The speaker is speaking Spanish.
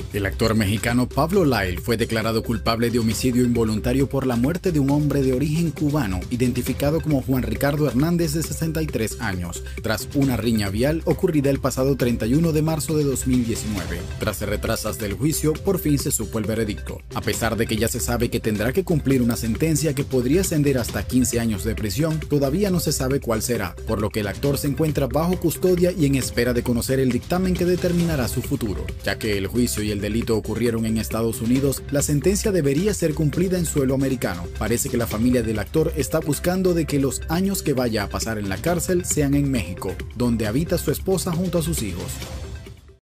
El actor mexicano Pablo Lyle fue declarado culpable de homicidio involuntario por la muerte de un hombre de origen cubano, identificado como Juan Ricardo Hernández, de 63 años, tras una riña vial ocurrida el pasado 31 de marzo de 2019. Tras retrasas del juicio, por fin se supo el veredicto. A pesar de que ya se sabe que tendrá que cumplir una sentencia que podría ascender hasta 15 años de prisión, todavía no se sabe cuál será, por lo que el actor se encuentra bajo custodia y en espera de conocer el dictamen que determinará su futuro. Ya que el juicio y el delito ocurrieron en Estados Unidos, la sentencia debería ser cumplida en suelo americano. Parece que la familia del actor está buscando de que los años que vaya a pasar en la cárcel sean en México, donde habita su esposa junto a sus hijos.